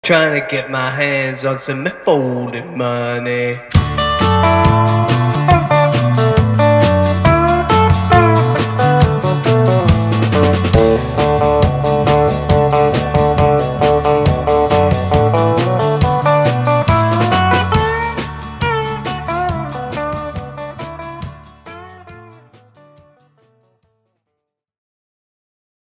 Trying to get my hands on some folded money.